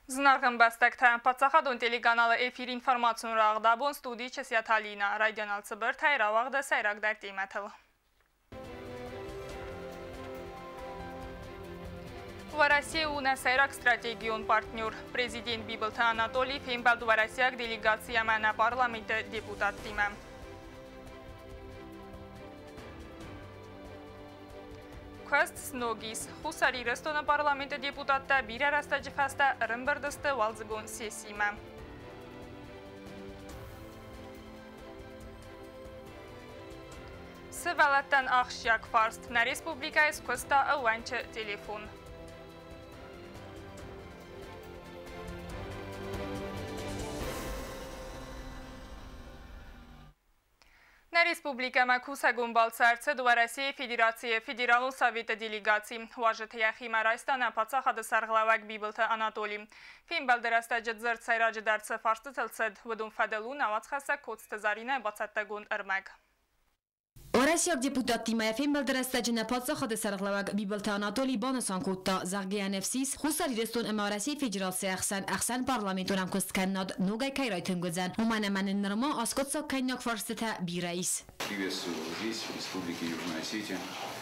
Знарган бастактан пацахадон телеканала эфир информацион рагдабон студии чесяталина райдионал цыбыр тайравагда сайрагдар тейматыл. В России у нас сайрак стратегион партнер. Президент Бибилта Анатолий Фембалд в России делегация на парламенте депутат тимам. Квест сногис. Хусари рестона парламента депутатта бир араста жифаста рымбырдысты валзыгон сессима. Сывалаттан ахшяк фарст. На республика из Квеста ауанчы телефон. На республика Макусагун балцарцы до России Федерации Федералу Совета делегаций. Важит Яхима Райстана пацахады сарглавак Бибилта Анатолий. Фим балдыраста джадзар цайраджи дарцы фарсты тылцед. Выдум фаделу навацхаса кодсты зарина бацаттагун ырмак. Орасиак депутат Тимая Фембалдырастаджина пацахады сарглавак Бибилта Анатолий бонусан кодта заргия нефсис. Хусари рестон эмараси Федерация Ахсан парламентонам костканнад ногай кайрайтын гудзан. Уманаманын нырма аскотсак кайнак фарстыта бирайс. Приветствую здесь, в Республике Южная Осетия,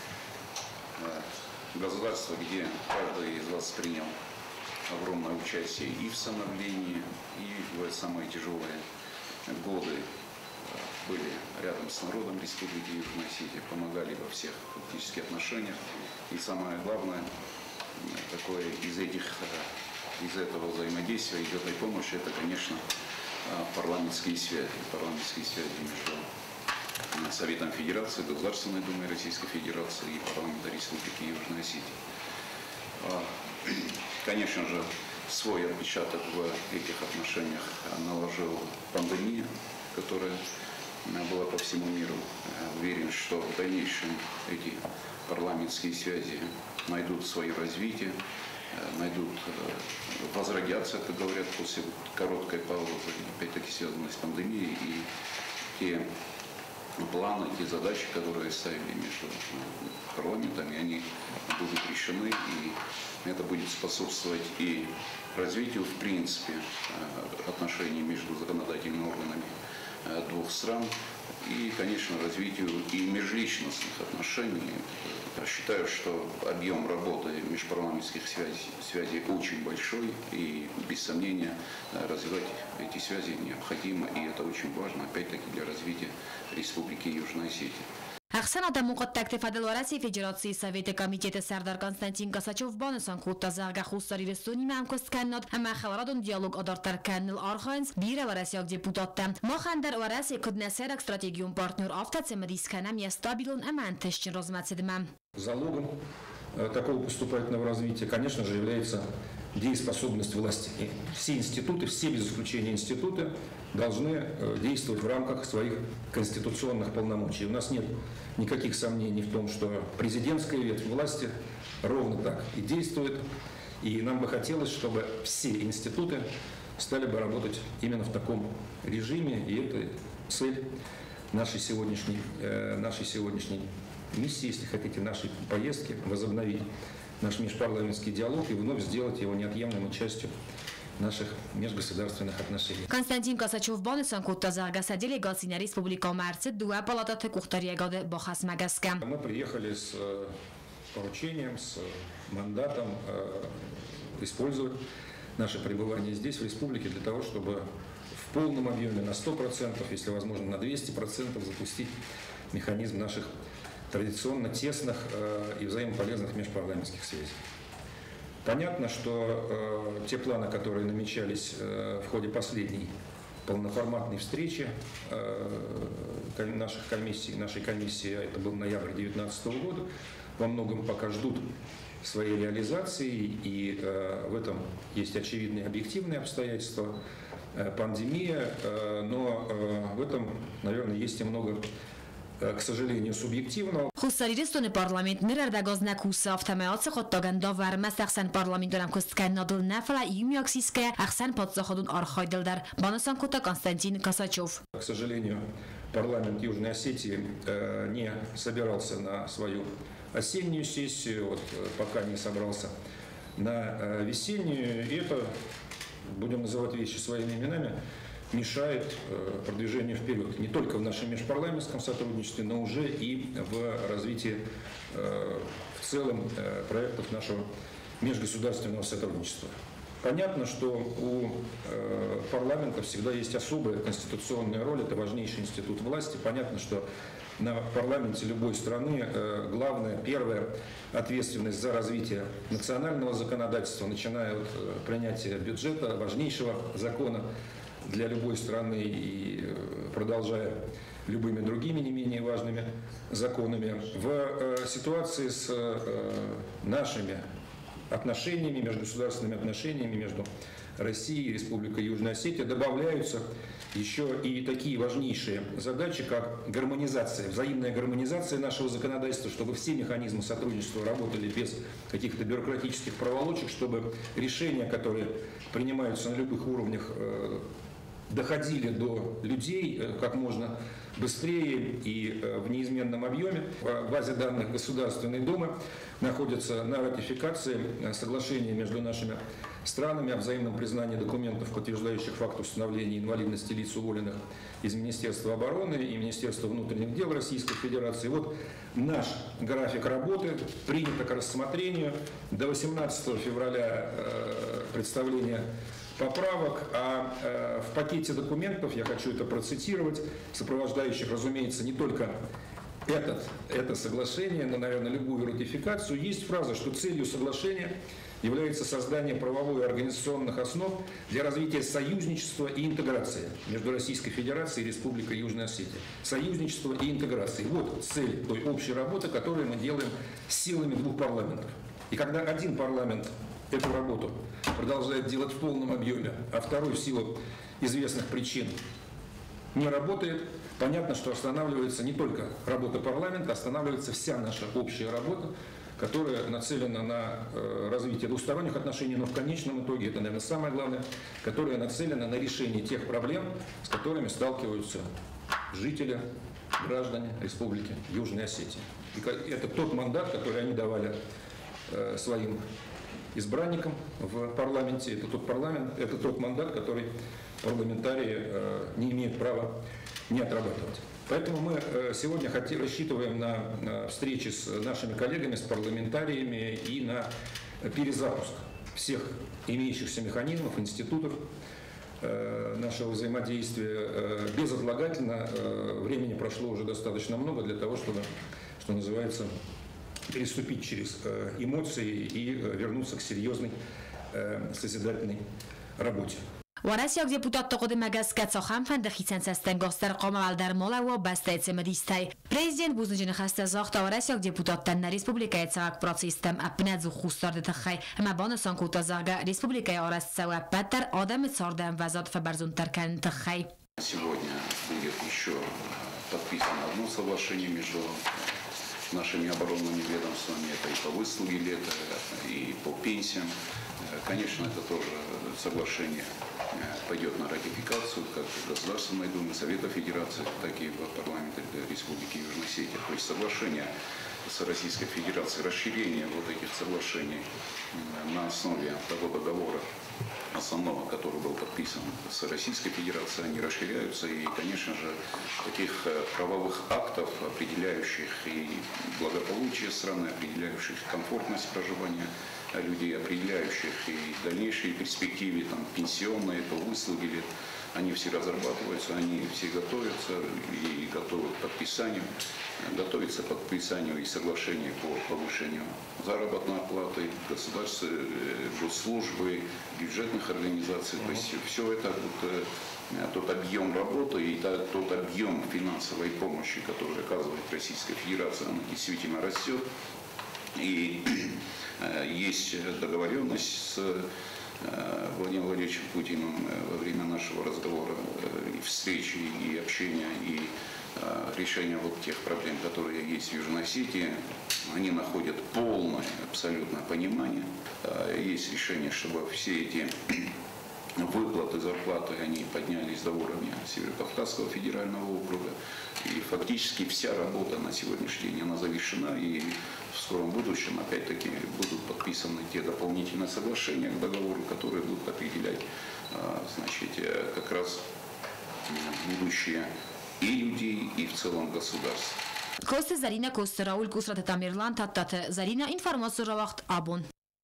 государство, где каждый из вас принял огромное участие и в становлении, и в самые тяжелые годы были рядом с народом Республики Южная Осетия, помогали во всех фактически отношениях. И самое главное, такое из этого взаимодействия, из этой помощи, это, конечно, парламентские связи между Советом Федерации, Государственной Думой Российской Федерации и парламентом Республики Южная Осетия. Конечно же, свой отпечаток в этих отношениях наложила пандемия, которая была по всему миру. Уверен, что в дальнейшем эти парламентские связи найдут свое развитие, возродятся, как говорят, после короткой паузы, опять-таки связанной с пандемией, и те планы, те задачи, которые ставили между парламентами, они будут решены, и это будет способствовать и развитию, в принципе, отношений между законодательными органами двух стран и, конечно, развитию и межличностных отношений. Я считаю, что объем работы межпарламентских связей очень большой, и, без сомнения, развивать эти связи необходимо, и это очень важно, опять-таки, для развития Республики Южная Осетия. Ахсан адаму қаттакты Федерации Федерации Совета комитеті Сардар Константин Касачев бонусан кутта зарга хустари рестуни мәмкөст кәннат, әмә халарадун диалог адартар кәннил архайнс бире варасияк депутаттам. Махандар варасия күднәсәрәк стратегион партнер автоцемы дискәнәм я стабилун әмән тәшчин розмәтседімәм. Залогом такого поступательного развития, конечно же, является дееспособность власти. И все институты, все без исключения институты, должны действовать в рамках своих конституционных полномочий. У нас нет никаких сомнений в том, что президентская ветвь власти ровно так и действует. И нам бы хотелось, чтобы все институты стали бы работать именно в таком режиме. И это цель нашей сегодняшней миссии, если хотите, нашей поездки, возобновить наш межпарламентский диалог и вновь сделать его неотъемлемой частью наших межгосударственных отношений. Константин Касачев бонусан кутта заргаса делегация Республика Марцет дуа палататы кухтарьягады бахас магаска. Мы приехали с поручением, с мандатом использовать наше пребывание здесь, в республике, для того, чтобы в полном объеме на 100%, если возможно на 200% запустить механизм наших традиционно тесных и взаимополезных межпарламентских связей. Понятно, что те планы, которые намечались в ходе последней полноформатной встречи нашей комиссии, а это был ноябрь 2019 года, во многом пока ждут своей реализации, и в этом есть очевидные объективные обстоятельства, пандемия, но в этом, наверное, есть и много, к сожалению, субъективного. Хусари рестоны парламент нерердагоз накуса автомеоцы хоттаганда вармас ахсан парламентонам костканнадыл нафла юмиоксиске ахсан подсоходун архайдылдар. Банасан кута Константин Касачев. К сожалению, парламент Южной Осетии не собирался на свою осеннюю сессию, пока не собрался на весеннюю. И это будем называть вещи своими именами, мешает продвижению вперед. Не только в нашем межпарламентском сотрудничестве, но уже и в развитии в целом проектов нашего межгосударственного сотрудничества. Понятно, что у парламента всегда есть особая конституционная роль, это важнейший институт власти. Понятно, что на парламенте любой страны главная, первая ответственность за развитие национального законодательства, начиная от принятия бюджета, важнейшего закона для любой страны и продолжая любыми другими не менее важными законами. В ситуации с нашими отношениями, межгосударственными отношениями между Россией и Республикой Южная Осетия добавляются еще и такие важнейшие задачи, как гармонизация, взаимная гармонизация нашего законодательства, чтобы все механизмы сотрудничества работали без каких-то бюрократических проволочек, чтобы решения, которые принимаются на любых уровнях, доходили до людей как можно быстрее и в неизменном объеме. В базе данных Государственной Думы находятся на ратификации соглашения между нашими странами о взаимном признании документов, подтверждающих факт установления инвалидности лиц, уволенных из Министерства обороны и Министерства внутренних дел Российской Федерации. Вот наш график работы принято к рассмотрению. До 18 февраля представление поправок, а в пакете документов, я хочу это процитировать, сопровождающих, разумеется, не только это соглашение, но, наверное, любую ратификацию, есть фраза, что целью соглашения является создание правовой и организационных основ для развития союзничества и интеграции между Российской Федерацией и Республикой Южная Осетия. Союзничество и интеграция. Вот цель той общей работы, которую мы делаем силами двух парламентов. И когда один парламент эту работу продолжает делать в полном объеме, а второй в силу известных причин не работает, понятно, что останавливается не только работа парламента, останавливается вся наша общая работа, которая нацелена на развитие двусторонних отношений, но в конечном итоге, это, наверное, самое главное, которая нацелена на решение тех проблем, с которыми сталкиваются жители, граждане Республики Южная Осетия. И это тот мандат, который они давали своим избранникам в парламенте. Это тот мандат, который парламентарии не имеют права не отрабатывать. Поэтому мы сегодня рассчитываем на встречи с нашими коллегами, с парламентариями и на перезапуск всех имеющихся механизмов, институтов нашего взаимодействия безотлагательно. Времени прошло уже достаточно много для того, чтобы, что называется, переступить через эмоции и вернуться к серьезной созидательной работе. Варасиак депутаттығы мәгәскә цахам фәнді хитсен сәстен гостер қамалдар молауа бастайцы медистай. Президент бузынжыны хасты зақта Варасиак депутаттан на республикая цағак процестам әпінәдзу хустарды тақай. Әмә баны санкута зага республикая арасцауа пәттер адамы цардан вазад фабарзун таркан тақай. Сегодня будет еще подписано одно соглашение между нашими оборонными ведомствами, это и по выслуге лета, и по пенсиям. Конечно, это тоже соглашение пойдет на ратификацию как в Государственной Думе, Совета Федерации, так и в парламенте Республики Южная Осетия. То есть соглашение с Российской Федерацией, расширение вот этих соглашений на основе того договора основного, который был подписан с Российской Федерацией, они расширяются. И, конечно же, таких правовых актов, определяющих и благополучие страны, определяющих комфортность проживания людей, определяющих и дальнейшие перспективы, там, пенсионные, то выслуги лет, они все разрабатываются, они все готовятся и готовы к подписанию. Готовится к подписанию и соглашение по повышению заработной оплаты, госслужбы, бюджетных организаций. То есть все это тот объем работы и тот объем финансовой помощи, который оказывает Российская Федерация, она действительно растет. И есть договоренность с Владимиром Владимировичем Путиным во время нашего разговора, и встречи, и общения, и решения вот тех проблем, которые есть в Южной Осетии. Они находят полное абсолютно понимание. Есть решение, чтобы все эти выплаты, зарплаты, они поднялись до уровня Северо-Кавказского федерального округа. И фактически вся работа на сегодняшний день, она завершена. И в скором будущем опять-таки будут подписаны те дополнительные соглашения к договору, которые будут определять, значит, как раз будущее и людей, и в целом государства. Косте Зарина Косте Рауль Кусрата Тамирлан Таттате Зарина информацию равахт Абон.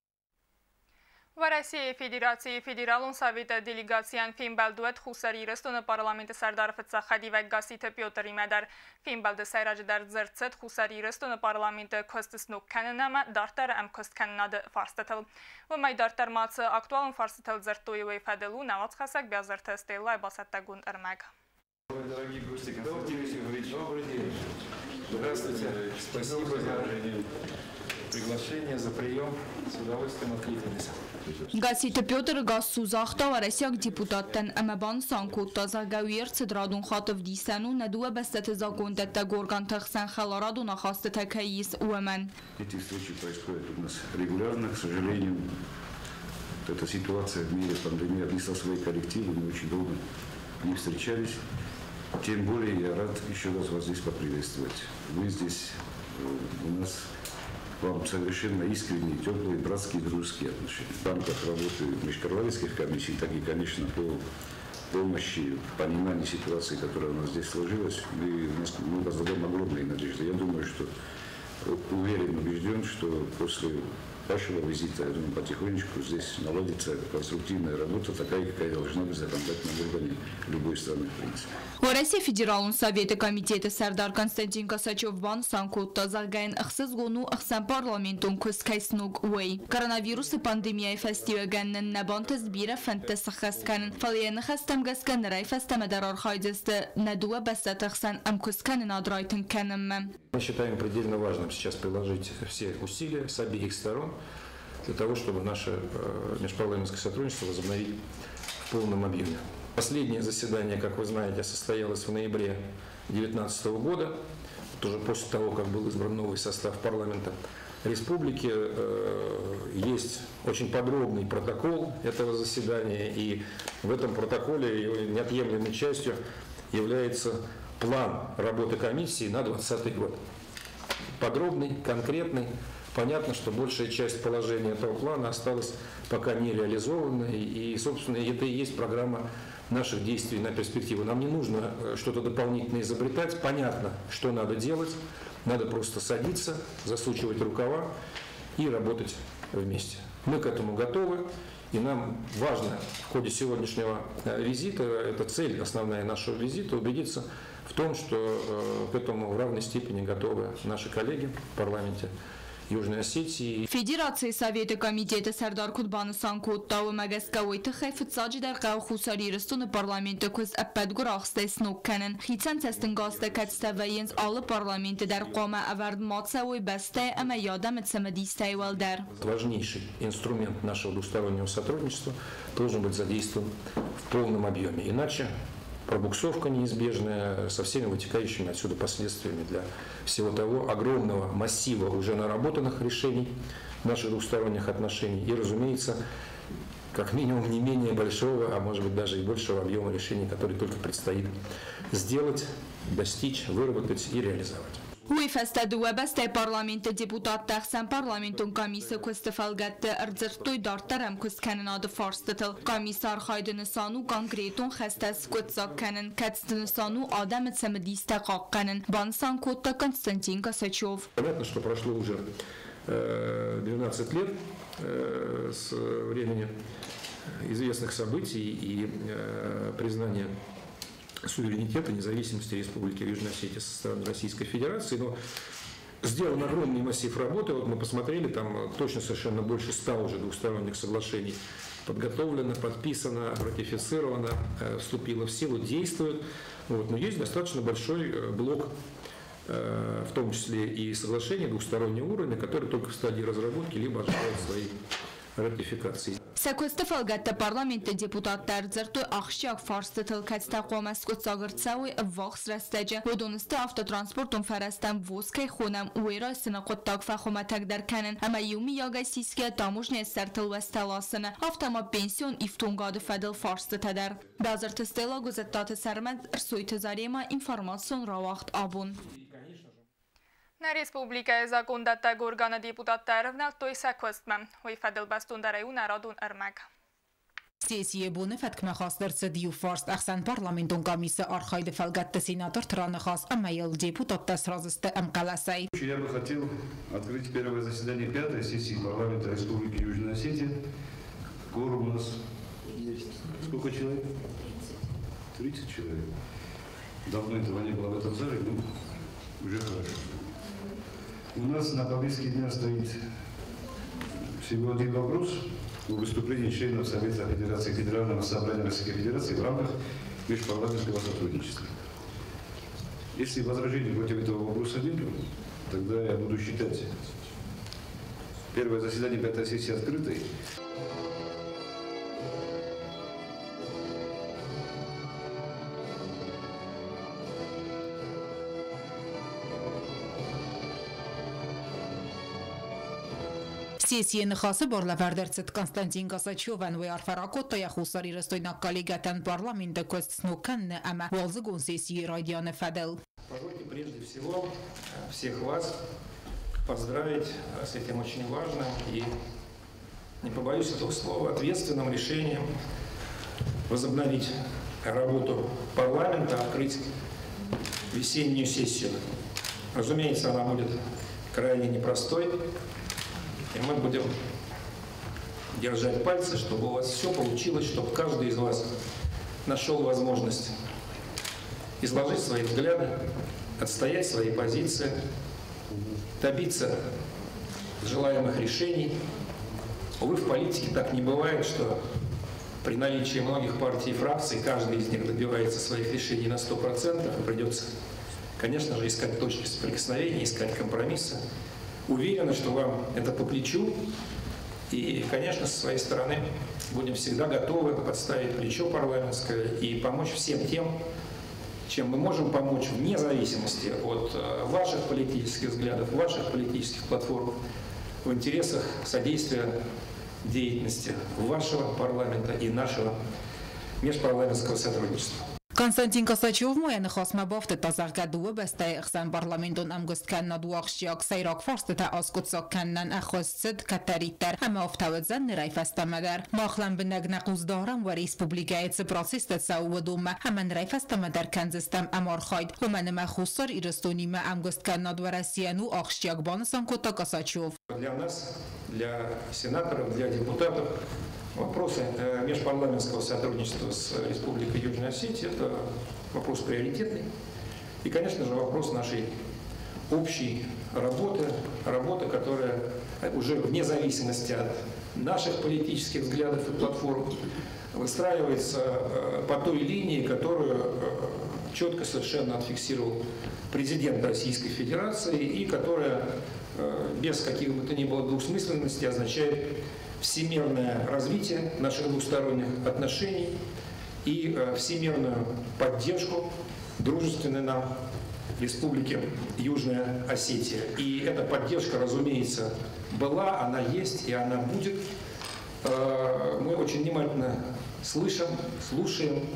В России Федерации Федералун Совета делегациан Финбалдуэт Хусари Рестона парламента Сардаров Цахадивек Гасита Пётр Имадар Финбалды Сайрадждар Зерцет Хусари Рестона парламента Костеснук Каненама Дартар Ам Кост Каннады Фарстатыл. Вмай Дартар Маца актуален Фарстатыл Зертуевой Фаделу Навац Хасак Бязарта Стелла Басаттагун Эрмэг. Дорогие гости, добрый день. Здравствуйте. Спасибо за приглашение, за прием. С удовольствием откликнулись. Гасита Пётр Гасузахта Варасяк депутаттан Амабан Санкута Загавир Цедрадун Хатов Дисану Надуа Бастат Загундата Горган Тахсан Халараду Нахастата Каис Уэмэн. Эти встречи происходят у нас регулярно, к сожалению. Эта ситуация в мире пандемии отнесла свои коррективы, мы очень долго не встречались. Тем более я рад еще раз вас здесь поприветствовать. Вы здесь у нас вам совершенно искренние, теплые, братские, дружеские отношения. В рамках работы межпарламентских комиссий, так и, конечно, по помощи, пониманию ситуации, которая у нас здесь сложилась, мы возлагаем огромные надежды. Я думаю, что уверен, убежден, что после вашего визита, я думаю, потихонечку здесь наладится конструктивная работа, такая, какая должна быть в законодательном органе любой страны, в принципе. В России Федералун Совета комитета Сардар Константин Косачев Бан Санкута Загайн Ахсазгону Ахсан парламентун Кускайснуг Уэй. Коронавирус и пандемия фестивалганнен Набан Тазбира Фантасахаскан. Фалиен Хастам Гаскан Райфастам Дарар Хайдеста Надуа Бастат Ахсан Амкускан Надрайтен Канам. Мы считаем предельно важным сейчас приложить все усилия с обеих сторон для того, чтобы наше межпарламентское сотрудничество возобновить в полном объеме. Последнее заседание, как вы знаете, состоялось в ноябре 2019 года, тоже после того, как был избран новый состав парламента республики. Есть очень подробный протокол этого заседания, и в этом протоколе его неотъемлемой частью является план работы комиссии на 2020 год. Подробный, конкретный. Понятно, что большая часть положения этого плана осталась пока не реализованной, и, собственно, это и есть программа наших действий на перспективу. Нам не нужно что-то дополнительно изобретать, понятно, что надо делать, надо просто садиться, засучивать рукава и работать вместе. Мы к этому готовы, и нам важно в ходе сегодняшнего визита, это цель основная нашего визита, убедиться в том, что к этому в равной степени готовы наши коллеги в парламенте Южной Осетии. Федерации Совета комитета Сардар Кутбан Санкута у Магаскауита Хайфцаджи дар Гау Хусари Рестун парламента Куз Аппадгурахстай Снукканен. Хитсан Тестенгаста Катставаенс Аллы парламента дар Кома Авард Мацауи Бастай Ама Ядам Цамадистай Валдар. Важнейший инструмент нашего двустороннего сотрудничества должен быть задействован в полном объеме. Иначе пробуксовка неизбежная со всеми вытекающими отсюда последствиями для всего того огромного массива уже наработанных решений наших двусторонних отношений и, разумеется, как минимум не менее большого, а может быть даже и большего объема решений, которые только предстоит сделать, достичь, выработать и реализовать. Уйфаста дуэбастай парламента депутат тахсан парламентун комиссия кустефалгатты арзыртуй дартарам кусканинады фарстатыл. Комиссар хайдынысану конкретун хастас кутсакканин, кацтынысану адам цамадиста қаққанин. Бансан Котта Константин Косачев. Понятно, что прошло уже 12 лет с времени известных событий и признания суверенитета, независимости Республики Южной Осетии со стороны Российской Федерации, но сделан огромный массив работы. Вот мы посмотрели, там точно совершенно больше 100 уже двусторонних соглашений подготовлено, подписано, ратифицировано, вступило в силу, действует. Вот. Но есть достаточно большой блок, в том числе и соглашений двустороннего уровня, которые только в стадии разработки либо ожидают своей ратификации. Секустефалгатта парламента депутаттар зертуй ахшак фарстатыл кацтақомас кутсагырцауи вахс растаджа. Удунысты автотранспортун фарастан воскай хунам уэра сына куттак фахуматак дарканын. Ама юми ягайсиске таможня сартыл васталасына. Автома пенсион ифтунгады фадыл фарстатадар. Базарты стела гузаттаты сармад рсуйты зарема информацион равахт абун. Na Respublikaya zakondata gorgana deputatlarına toysa kostmam. Hoy fadil bastundarayı narodun ermek. Sesiye bunu fetkme khastırsı diyu farst ahsan parlamentun komisi arxaydı felgatta senator Траны khas амайыл депутат сразысты амқаласай. Я бы хотел открыть первое заседание 5-й сессии парламента Республики Южная Осетия. Кворум у нас есть. Сколько человек? 30 человек. Давно этого не было в этом зале, но уже хорошо. У нас на повестке дня стоит всего один вопрос о выступлении членов Совета Федерации Федерального собрания Российской Федерации в рамках межпарламентского сотрудничества. Если возражений против этого вопроса нет, тогда я буду считать первое заседание 5-й сессии открытой. Sesiye nıxası borlaverdercet Konstantin Kosachyovan ve Arfarakotto ya xusari restoynak коллегатан парламента костснуканне ама волзыгун сессии радионы фадел. Позвольте прежде всего всех вас поздравить с этим очень важным и, не побоюсь этого слова, ответственным решением возобновить работу парламента, открыть весеннюю сессию. Разумеется, она будет крайне непростой. И мы будем держать пальцы, чтобы у вас все получилось, чтобы каждый из вас нашел возможность изложить свои взгляды, отстоять свои позиции, добиться желаемых решений. Увы, в политике так не бывает, что при наличии многих партий и фракций каждый из них добивается своих решений на 100%, и придется, конечно же, искать точки соприкосновения, искать компромиссы. Уверены, что вам это по плечу, и, конечно, со своей стороны будем всегда готовы подставить плечо парламентское и помочь всем тем, чем мы можем помочь, вне зависимости от ваших политических взглядов, ваших политических платформ, в интересах содействия деятельности вашего парламента и нашего межпарламентского сотрудничества. Konstantin Kosachov moyani xosma bofte tazargaduwa bastay ixsan parlamentun amgust kanna duaqshyak sayrak farstata askutsak kannan akhossid kataritar hama oftawadzan nirayfastamadar maqlan binagna quzdaram wa respublikayetse procestat sawuduma haman rayfastamadar kanzistam amarkhayd humanima khussar iristonima amgust kanna wa Россияну aqshyak banasan kota Kosachov. Для нас, для сенаторов, для депутатов вопросы межпарламентского сотрудничества с Республикой Южная Осетия – это вопрос приоритетный. И, конечно же, вопрос нашей общей работы, которая уже вне зависимости от наших политических взглядов и платформ выстраивается по той линии, которую четко совершенно отфиксировал президент Российской Федерации и которая без каких бы то ни было двусмысленностей означает всемирное развитие наших двусторонних отношений и всемирную поддержку дружественной нам Республики Южная Осетия. И эта поддержка, разумеется, была, она есть и она будет. Мы очень внимательно слышим, слушаем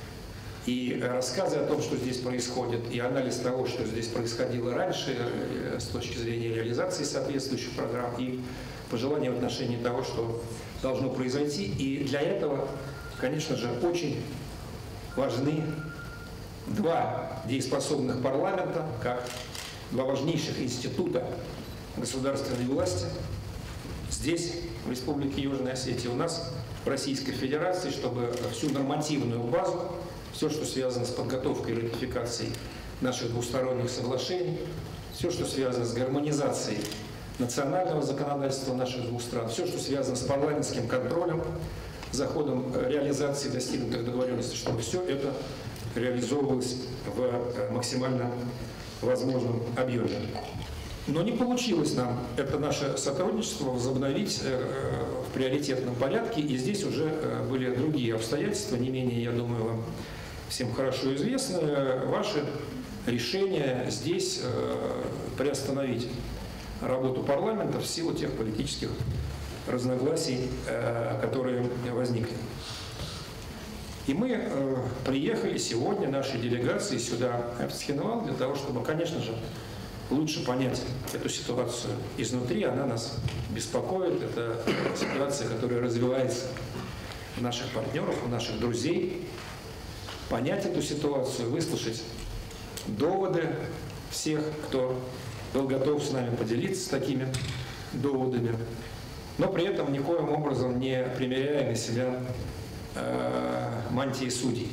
и рассказы о том, что здесь происходит, и анализ того, что здесь происходило раньше с точки зрения реализации соответствующих программ, и пожелания в отношении того, что должно произойти. И для этого, конечно же, очень важны два дееспособных парламента, как два важнейших института государственной власти здесь, в Республике Южная Осетия, у нас, в Российской Федерации, чтобы всю нормативную базу, все, что связано с подготовкой и ратификацией наших двусторонних соглашений, все, что связано с гармонизацией национального законодательства наших двух стран, все, что связано с парламентским контролем за ходом реализации достигнутых договоренностей, чтобы все это реализовывалось в максимально возможном объеме. Но не получилось нам это наше сотрудничество возобновить в приоритетном порядке, и здесь уже были другие обстоятельства, не менее, я думаю, вам всем хорошо известны. Ваше решение здесь приостановить работу парламента в силу тех политических разногласий, которые возникли. И мы приехали сегодня, нашей делегацией, сюда, в Цхинвал, для того, чтобы, конечно же, лучше понять эту ситуацию изнутри, она нас беспокоит. Это ситуация, которая развивается у наших партнеров, у наших друзей. Понять эту ситуацию, выслушать доводы всех, кто был готов с нами поделиться такими доводами, но при этом никоим образом не примеряя на себя мантии судей.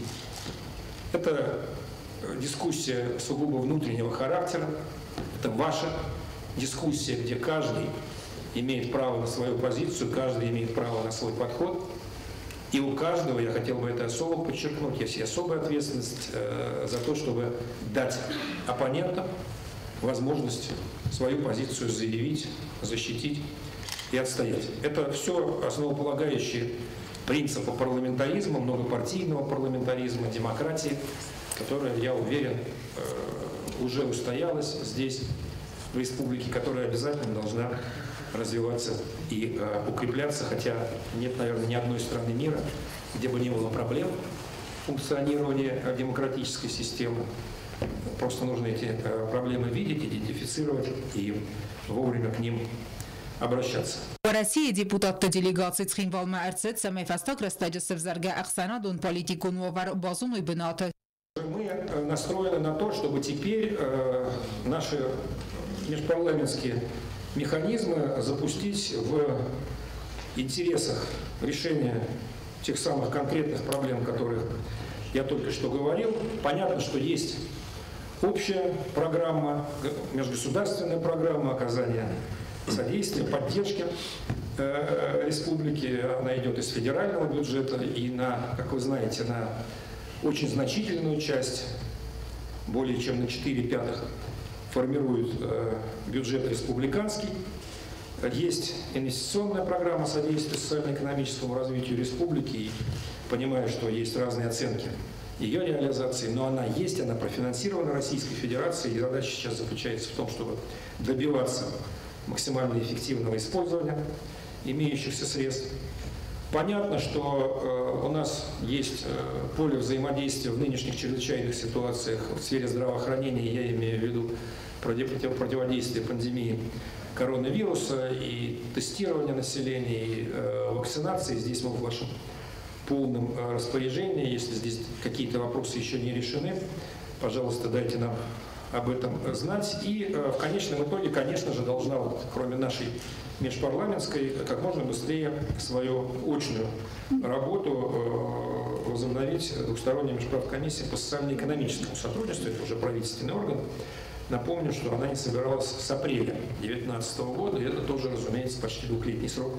Это дискуссия сугубо внутреннего характера, это ваша дискуссия, где каждый имеет право на свою позицию, каждый имеет право на свой подход. И у каждого, я хотел бы это особо подчеркнуть, есть особая ответственность за то, чтобы дать оппонентам возможность свою позицию заявить, защитить и отстоять. Это все основополагающие принципы парламентаризма, многопартийного парламентаризма, демократии, которая, я уверен, уже устоялась здесь, в республике, которая обязательно должна развиваться и укрепляться, хотя нет, наверное, ни одной страны мира, где бы не было проблем функционирования демократической системы. Просто нужно эти проблемы видеть, идентифицировать и вовремя к ним обращаться. Россия депутат делегации Цхинвалма Арцет, самый фасток растаджа Севзарга Ахсанадун, политику новар базуну и бената. Мы настроены на то, чтобы теперь наши межпарламентские механизмы запустить в интересах решения тех самых конкретных проблем, о которых я только что говорил. Понятно, что есть общая программа, межгосударственная программа оказания содействия, поддержки республики. Она идет из федерального бюджета и на, как вы знаете, на очень значительную часть, более чем на 4/5, формирует бюджет республиканский. Есть инвестиционная программа содействия социально-экономическому развитию республики. И понимаю, что есть разные оценки ее реализации, но она есть, она профинансирована Российской Федерацией. И задача сейчас заключается в том, чтобы добиваться максимально эффективного использования имеющихся средств. Понятно, что у нас есть поле взаимодействия в нынешних чрезвычайных ситуациях в сфере здравоохранения, я имею в виду противодействие пандемии коронавируса и тестирование населения, и вакцинации. Здесь мы в вашем полном распоряжении. Если здесь какие-то вопросы еще не решены, пожалуйста, дайте нам об этом знать. И в конечном итоге, конечно же, должна, вот, кроме нашей межпарламентской, как можно быстрее свою очную работу возобновить двухсторонняя межправкомиссия по социально-экономическому сотрудничеству. Это уже правительственный орган. Напомню, что она не собиралась с апреля 2019 года, и это тоже, разумеется, почти двухлетний срок,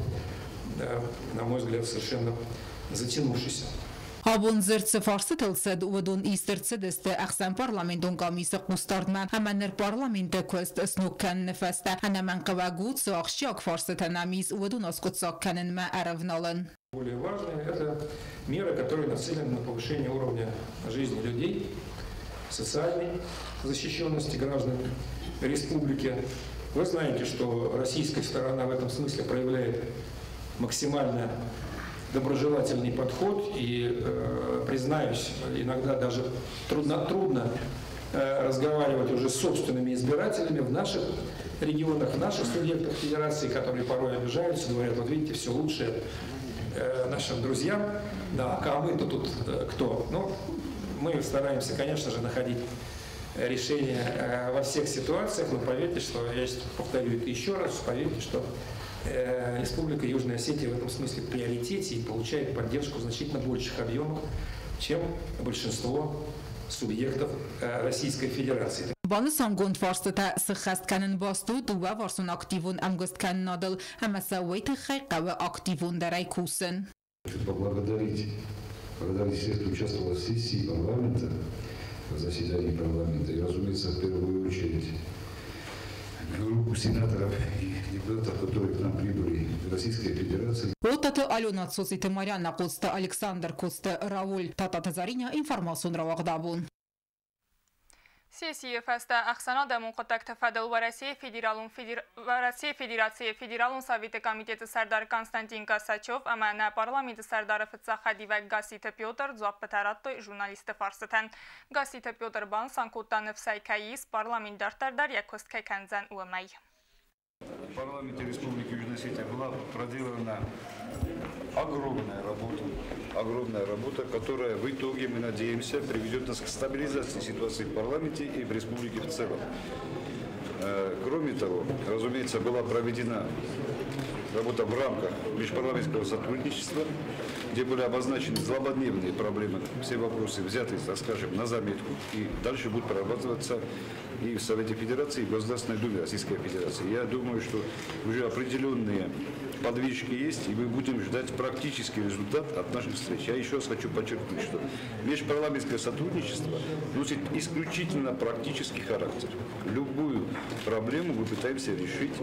на мой взгляд, совершенно затянувшийся. Абон зерце фарсы тылсед уведун истерце десте ахсан парламентун камисы кустардма аманер парламенте квест снуккен нефесте анаман кавагут суахщак фарсы танамиз уведун аскутсаккенен ма аравнален. Более важное – это меры, которые нацелены на повышение уровня жизни людей, социальной защищенности граждан республики. Вы знаете, что российская сторона в этом смысле проявляет максимально доброжелательный подход, и, признаюсь, иногда даже трудно разговаривать уже с собственными избирателями в наших регионах, в наших субъектах федерации, которые порой обижаются, говорят: вот видите, все лучшее нашим друзьям, да, а мы-то тут кто? Ну, мы стараемся, конечно же, находить решения во всех ситуациях, но поверьте, что, я повторю это еще раз, поверьте, что Республика Южная Осетия в этом смысле в приоритете и получает поддержку в значительно больших объемах, чем большинство субъектов Российской Федерации. Банысан гонд фарстата сыхастканын басту дуа варсун активун амгосткан надал амасауэйты хайкавы активун дарай кусын. Поблагодарить всех, кто участвовал в сессии парламента, в заседании парламента, и, разумеется, в первую очередь группу сенаторов и депутатов, которые к нам прибыли из Российской Федерации. Вот это Алена Цуцита Марьяна Коста, Александр Коста, Рауль Татата Зариня, информацию нравагдабун. Sesiye fəstə Əxsana Demokratik Fədəl və Rəsiya Federasiya Federalun Saveti Komiteti Sərdar Konstantin Qasaçov əmənə parlamenti Sərdarı Fıtsa Xədi və Qasitə Pyotr Zuab Pətaratto jurnalisti farsıtən. Qasitə Pyotr Ban Sankutdan Nefsay Kayis parlamentардар якост Кайканзан Уэмай. В парламенте Республики Южная Осетия была проделана огромная работа, которая в итоге, мы надеемся, приведет нас к стабилизации ситуации в парламенте и в республике в целом. Кроме того, разумеется, была проведена работа в рамках межпарламентского сотрудничества, где были обозначены злободневные проблемы, все вопросы взяты, так скажем, на заметку, и дальше будут прорабатываться и в Совете Федерации, и в Государственной Думе Российской Федерации. Я думаю, что уже определенные подвижки есть, и мы будем ждать практический результат от наших встреч. Я еще раз хочу подчеркнуть, что межпарламентское сотрудничество носит исключительно практический характер. Любую проблему мы пытаемся решить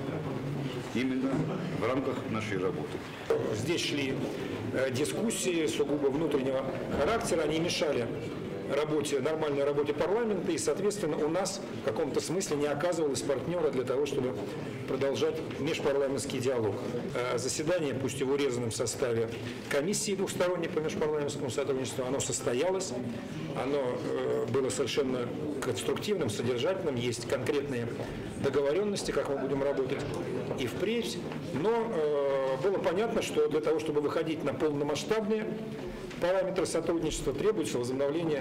именно в рамках нашей работы. Здесь шли дискуссии сугубо внутреннего характера, они мешали нормальной работе парламента, и, соответственно, у нас в каком-то смысле не оказывалось партнера для того, чтобы продолжать межпарламентский диалог. Заседание, пусть и в урезанном составе комиссии двухсторонней по межпарламентскому сотрудничеству, оно состоялось, оно было совершенно конструктивным, содержательным, есть конкретные договоренности, как мы будем работать и впредь, но было понятно, что для того, чтобы выходить на полномасштабные параметры сотрудничества, требуется возобновление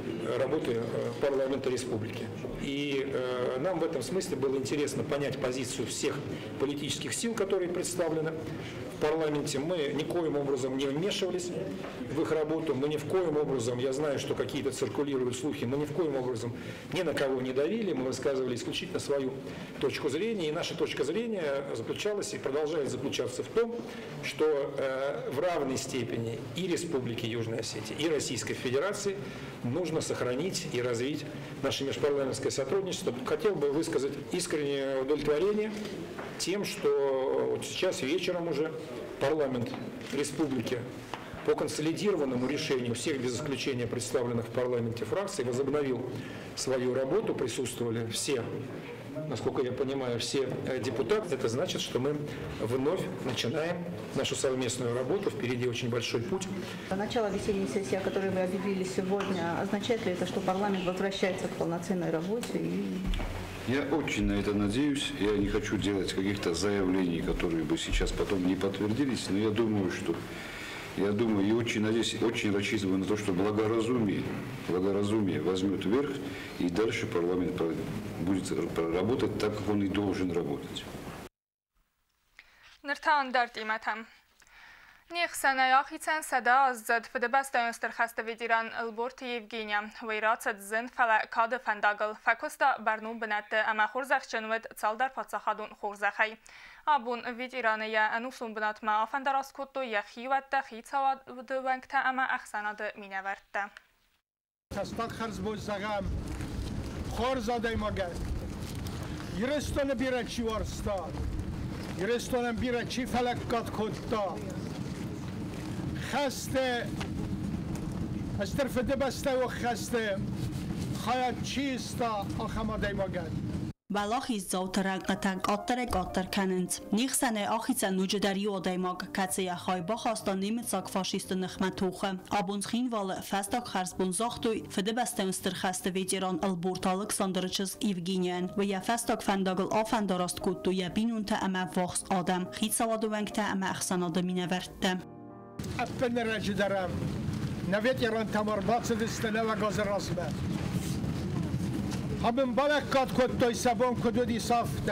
работы парламента республики. И нам в этом смысле было интересно понять позицию всех политических сил, которые представлены в парламенте. Мы никоим образом не вмешивались в их работу, мы ни в коем образом, я знаю, что какие-то циркулируют слухи, мы ни в коем образом ни на кого не давили, мы высказывали исключительно свою точку зрения, и наша точка зрения заключалась и продолжает заключаться в том, что в равной степени и Республики Южной Осетии, и Российской Федерации нужно сохранить и развить наше межпарламентское сотрудничество. Хотел бы высказать искреннее удовлетворение тем, что вот сейчас вечером уже парламент республики по консолидированному решению всех без исключения представленных в парламенте фракций возобновил свою работу, присутствовали все, насколько я понимаю, все депутаты. Это значит, что мы вновь начинаем нашу совместную работу. Впереди очень большой путь. Начало весенней сессии, о которой вы объявили сегодня, означает ли это, что парламент возвращается к полноценной работе? Я очень на это надеюсь. Я не хочу делать каких-то заявлений, которые бы сейчас потом не подтвердились, но я думаю и очень надеюсь, очень рассчитываю на то, что благоразумие возьмет верх, и дальше парламент будет работать так, как он и должен работать. Нехсана яхицен сада аззад фдебаста юнстархаста ведиран Элборт Евгения вейрацет зен фала кады фандагл факуста барнум бенатте ама хурзахченвет цалдар пацахадун хурзахай. Абун ведирания анусун бенатма афандараскутто яхиватта хицавадвангта ама ахсанады минавартта. Тастак харзбоззагам хорзадай маган. Юрестона бирачи варста. Юрестона бирачи фалаккат котта. خسته از طرف دبسته و خسته خواهد چیست آخماده مگن Балахи завтарагатан оттарек канент. Нихсане ахица нудждари одаймаг кацея хайба хаста немецак фашистных матуха. Абунсхин вал фастак харсбун захтуй федебастенстер хасте ветеран Элборт Александрчес Евгениан. Вя фастак фандагл афандараст куту я бинунта ама вахс адам. Хитсаладувангта ама ахсанада минавертта. اپن رج دارم نوید ایران تمار باز دستنه و گاز راسمه همین بالک کات کد توی سبان کدودی سافته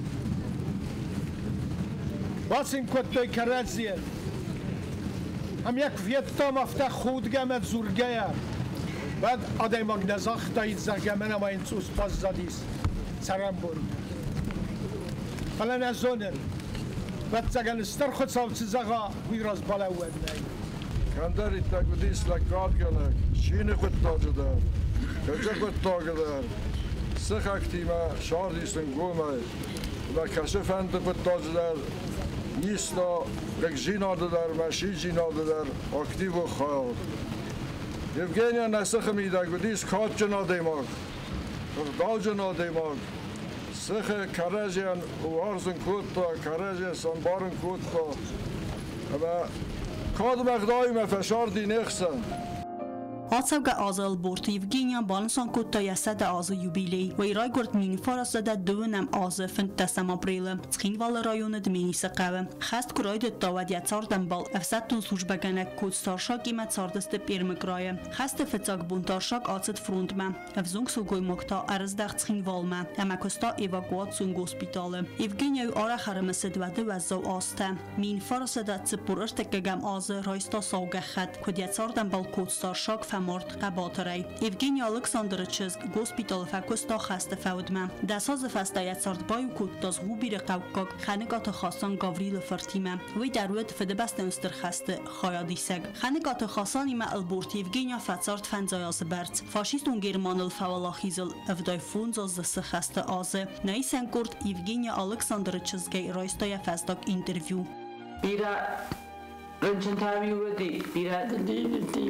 باز این کد توی کرزیه هم یک ویتنام افته خودگمت زورگه بعد آدای مگنزاخ تایید زرگمه نما این سوز پاس زادیست سرم بری حالا نزونه بعد زگن استر خود سالت زغا ویراز بالا ود نی. کندری تگودیس لکات گلک شین خود تاج دار، کجا خود تاج دار، سخ اکتیما شاردیستن گومه و کشف اند خود تاج دار، ایستا یک جیناد دار، ماشی جیناد دار، اکتیو و خال. یوگنیا نسخ میده گودیس کات جناده ما. Dağcın adaymak. Sıkı karajan uvarsın kutta, karajan sanbarın kutta. Ama kadmak daima feşardi nexsen. Ացավգա ազալ բորտի Եվգենիան բանսան կոտա յասադա ազը յուբիլեի վայրայ գորտ մինի ֆարասադա դվնամ ազը ֆնտասամ ապրիլը ցխինվալ ռայոնը դմինի սակավը խաստ կրոյդը տավադյա ցարդան բալ əfsatun службаганակ կոց սարշակ իմա ցարդստը պերմկրայը խաստը ֆծակ բունտարշակ ացդ ֆրոնտմա əvzung սուգոյ մոկտա արզդաղ ցխինվալմա ամակոստա էվակուացիոն գոսպիտալը Եվգենիայ արախարը սդվադը վազով աստա մին ֆարասադա ցպուրըր տեկգամ ազը ռոյստա սողգախատ կոդյա ցարդան բալ կոց սարշակ Մորտ Կաբոտարայ Եվգենի Ալեքսանդրիչսկ գոսպիտալ ֆակոստա խաստը ֆաուդմա դասազը ֆաստայացարդ բայու կուտտոզ հուբիրը կավկակ խանեկատը խասան գավրիլը ֆրտիմա վի դարուետ ֆդեբաստենստր խաստը խայադիսակ խանեկատը խասան իմա ալբորտ Եվգենիա ֆացարդ ֆանզայասը բերց ֆաշիստ ուն գերմանալ ֆավալախիզլ ավդայ ֆունզոզ զսը խաստը ազը նայսան կուրտ Եվգենի Ալեքսանդրիչսկե ռոյստոյա ֆաստակ ինտերվյու Իրա ռենչենտավի ուդի իրա դիդի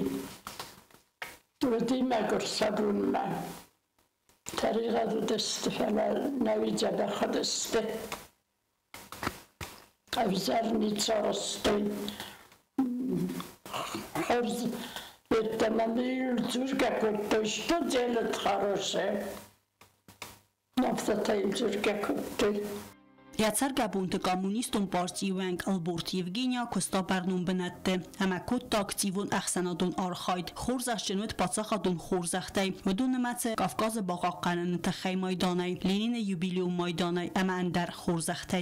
ودي ما قرصبون ما طريقة دست فلا نويجة بخدست أفزرني تصرستي حرز بالتمامير زرقة كنتش تجلت خروشة نفتتين زرقة كنتي Յացար գաբունտը կոմունիստուն պարտիուենք ալբորտ Եվգենիա կոստապարնուն բնատտե համակոտ ակտիվուն ախսանադուն արխայդ խորզաշջնուտ պացախադուն խորզախտայ մդուն նմացը Կավկազը բաղաղկանն տխայ մայդանայ Լենինը յուբիլիում մայդանայ ամա անդար խորզախտայ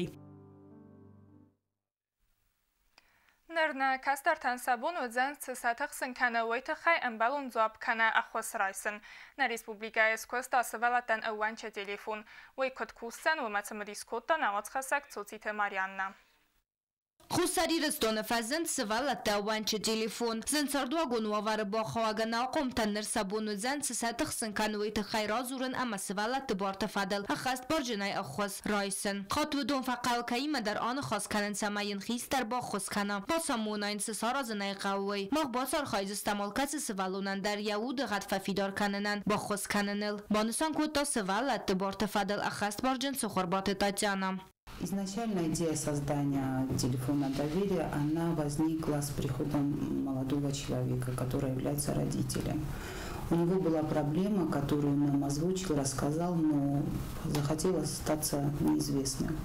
Նրնա կաստարտան սաբուն ու ձեն ծսատық սնքանը ոյթը խայ ըմբալուն զոապ կանը ախոս ռայսն։ Նա ռիսպուբլիկայես կոստ ասվալատան ըվանչը տելիֆուն։ Ոյ կտկուսան ու մացմդիս կոտան աղաց խասակ ծոցիթը մարյաննա։ Խուսարի ռստոնը ֆազն սվալա տավանչը տելեֆոն զնցարդու ագոնուավարը բախոագան աղոմ տաններ սաբունու ձան ծսատық սնքանուույթը խայրազուրն ամա սվալա տբարտը ֆադել ախաստ բորջնայ ախոս ռայսն խատվդոն ֆակալկայի մդար անը խոսկանն սամային խիստար բախոսկանա բասամունայն սսարազնայ qawway մաղ բասար խայզստամալկացը սվալունան դար яуды ғատֆաֆիդար կաննան բախոսկաննել բանուսան կոտա սվալա տբարտը ֆադել ախաստ բորջն սոխորբատը Татьяна. Изначально идея создания телефона доверия, она возникла с приходом молодого человека, который является родителем. У него была проблема, которую он нам озвучил, рассказал, но захотел остаться неизвестным.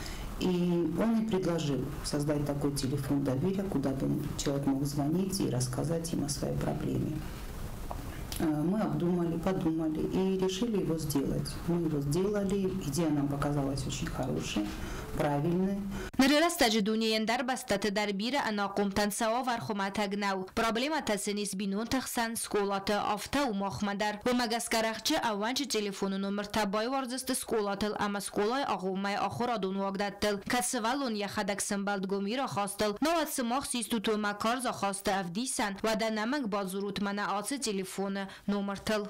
И он и предложил создать такой телефон доверия, куда бы человек мог звонить и рассказать им о своей проблеме. Мы обдумали, подумали и решили его сделать. Мы его сделали, идея нам показалась очень хорошей, правильной. Նրերաս տաջդունիեն դարբաստատը դարբիրը անակոմտան սավավ արխոմատագ նավ, պրաբլեմատը սենիս բինուն տխսան սկոլատը ավտա ու մոխմադար, ու մագասկարախչը ավանչը տելեֆոնուն ու մրտաբայ վարձստը սկոլատել ամա սկոլայ աղումայ ախոր ադուն ուագդատել, կացվալուն յախադակ սմբալդ գոմիր ախաստել, նոատ սմախ սիստուտու մակարզ ախաստը ավդիսան, վադանամանք բազուրուտ մանա ացը տելեֆոնը նոմրտել.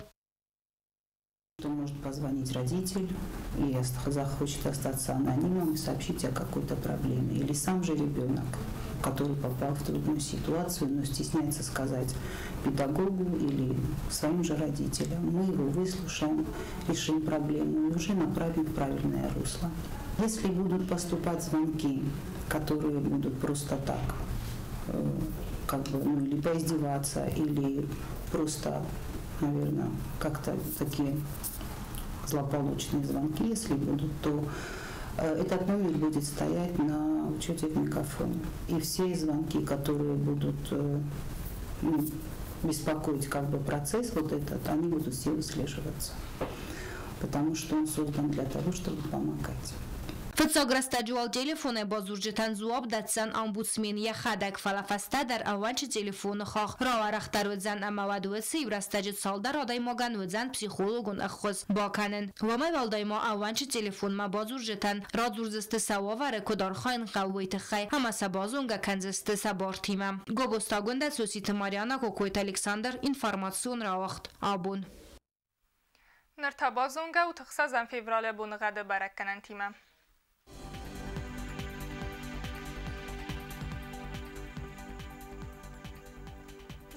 Что может позвонить родитель и захочет остаться анонимом и сообщить о какой-то проблеме. Или сам же ребенок, который попал в трудную ситуацию, но стесняется сказать педагогу или своим же родителям. Мы его выслушаем, решим проблему и уже направим в правильное русло. Если будут поступать звонки, которые будут просто так, или поиздеваться, или просто, наверное, как-то такие злополучные звонки, если будут, то этот номер будет стоять на учете в мегафоне. И все звонки, которые будут беспокоить процесс этот, они будут все выслеживаться. Потому что он создан для того, чтобы помогать. Фотографстаджуал телефоны базуржитан зуаб датсан омбудсмен яхадак фалафаста дар аванчи телефоны хах раварахтар удзан амавадуэсы иврастаджит салдар адаймоган удзан психологун ахоз баканен. Вамай валдайма аванчи телефон ма базуржитан радзурзысты сававары кудархайн қаввейты хай хамаса базунга канзысты сабартима. Гобостагунда соситы Марьяна Кокойт Александр информацион равахт абун. Нартабазунга утықсазан феврале бунғады баракканан тима.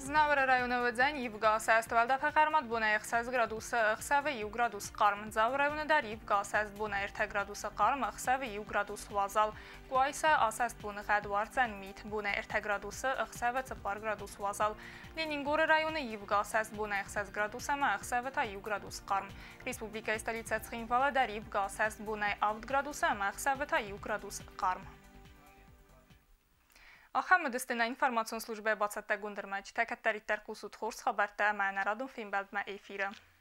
Znavra rayonu dzən yivqası əstvalda fəqərmat buna 6 gradusa ıqsa və 2 gradus qarm. Zav rayonu dar yivqası əst buna 2 gradusa qarm ıqsa və 2 gradus vazal. Qoa isə asəst bunu xədvar dzən mit buna 2 gradusa ıqsa və 0 gradus vazal. Leningora rayonu yivqası əst buna 6 gradusa mə ıqsa və 2 gradus qarm. Respublika stolica Țxinvala dar yivqası əst buna 6 gradusa mə ıqsa və 2 gradus qarm. Axamıdıstina informasyon slujbə batsatda qundırmaq təkətlər itlər qusud xors xabarda mənə radun film bəldmə efirə.